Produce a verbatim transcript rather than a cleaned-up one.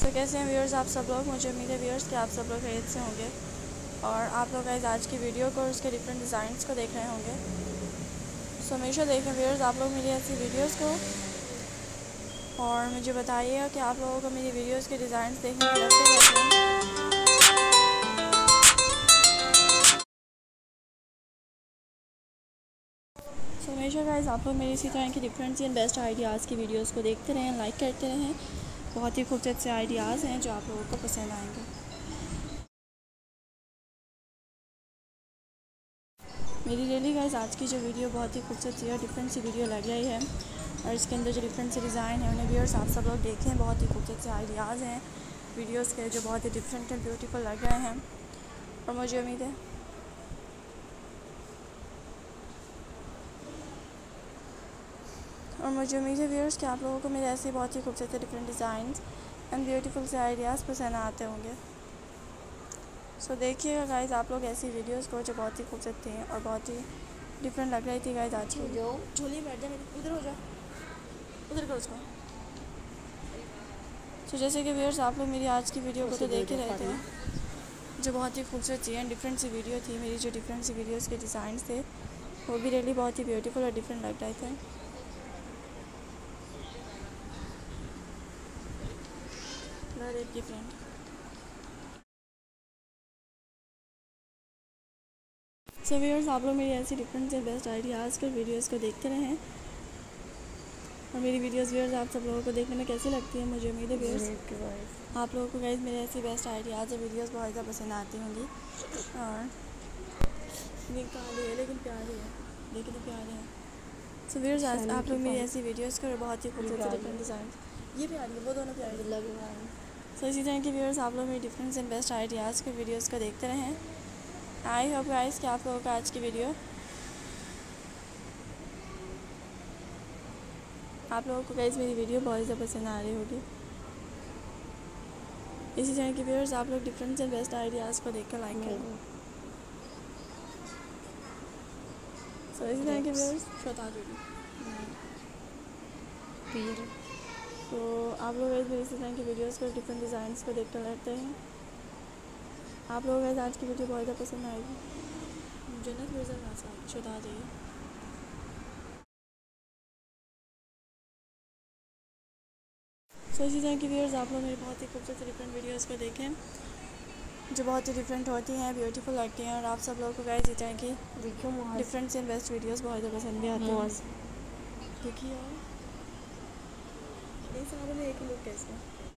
तो कैसे हैं व्यूअर्स आप सब लोग। मुझे उम्मीद है व्यूअर्स कि आप सब लोग खैरियत से होंगे और आप लोग गाइस आज की वीडियो को और उसके डिफरेंट डिज़ाइंस को देख रहे होंगे। सो हमेशा देखें व्यूअर्स आप लोग मेरी ऐसी वीडियोस को और मुझे बताइएगा कि आप लोगों को मेरी वीडियोस के डिज़ाइंस देखने के लगते कैसे हैं। सो हमेशा गाइस आप लोग मेरी इसी तरह की डिफरेंट एंड बेस्ट आइडियाज़ की वीडियोस को देखते रहें, लाइक करते रहें। बहुत ही खूबसूरत से आइडियाज़ हैं जो आप लोगों को पसंद आएंगे। मेरी डेली गाइस आज की जो वीडियो बहुत ही खूबसूरत सी और डिफरेंट सी वीडियो लग रही है और इसके अंदर जो डिफरेंट से डिज़ाइन है उन्हें व्यूअर्स आप सब लोग देखें। बहुत ही खूबसूरत से आइडियाज़ हैं वीडियोस के जो बहुत ही डिफरेंट एंड ब्यूटीफुल लग रहे हैं और मुझे उम्मीद है और मुझे उम्मीद है व्यूअर्स कि आप लोगों को मेरे ऐसे बहुत ही खूबसूरत से डिफरेंट डिज़ाइन एंड ब्यूटीफुल से आइडियाज़ पसंद आते होंगे। सो so, देखिएगा गाइस आप लोग ऐसी वीडियोस को जो बहुत ही खूबसूरत थी और बहुत ही डिफरेंट लग रही थी गाइस आज की। जो झोली बैठ जा मेरी, उधर हो जा, उधर कर उसको। सो so, जैसे कि व्यूअर्स आप लोग मेरी आज की वीडियो को तो देख ही रहे थे जो बहुत ही खूबसूरत थी एंड डिफरेंट सी वीडियो थी। मेरी जो डिफरेंट सी वीडियोज़ के डिज़ाइन थे वो भी रियली बहुत ही ब्यूटीफुल और डिफरेंट लग रहे थे। डिफरेंट सो व्यूअर्स आप लोग मेरी ऐसी डिफरेंट से बेस्ट आइडियाज़ कर वीडियोस को देखते रहें और मेरी वीडियोस व्यूअर्स आप सब लोगों को देखने में कैसी लगती है। मुझे उम्मीद है व्यूअर्स आप लोगों को गाइस मेरे ऐसी बेस्ट आइडियाज़ और वीडियोस बहुत ज़्यादा पसंद आती होंगी और निकाली है लेकिन प्यारी है, लेकिन प्यारे हैं। सो व्यूअर्स आज आप लोग मेरी ऐसी वीडियोस कर बहुत ही खूबसूरत डिफरेंट डिज़ाइन ये प्यारी है, वो दोनों प्यारी लग रहे हैं। सो इसी तरह के व्यूअर्स आप लोग मेरी डिफरेंट एंड बेस्ट आइडियाज़ के वीडियोज़ को देखते रहें। आई होप गाइस कि आप लोगों का आज की वीडियो आप लोगों को गाइस मेरी वीडियो बहुत ज़्यादा पसंद आ रही होगी। इसी तरह के व्यूअर्स आप लोग डिफरेंट एंड बेस्ट आइडियाज़ को देखकर लाइक करें। सो इसी तरह के व्यूअर्स बता दूँगी तो आप लोग गाइस मेरी इसी तरह की वीडियोज़ को डिफरेंट डिज़ाइंस को देखकर रहते हैं। आप लोगों को आज की वीडियो बहुत ज़्यादा पसंद आएगी। जन्नत मिर्ज़ा नाज़ा शुदा जाइए। सो इसी तरह की व्यूअर्स आप लोग मेरी बहुत ही खूबसूरत डिफरेंट वीडियोज़ को देखें जो बहुत ही डिफरेंट होती हैं, ब्यूटीफुल लगती हैं और आप सब लोगों को गाइस इस तरह की डिफरेंट एंड बेस्ट वीडियोस बहुत ज़्यादा पसंद भी आती हैं। देखिए यार ये सारे में एक लुक कैसे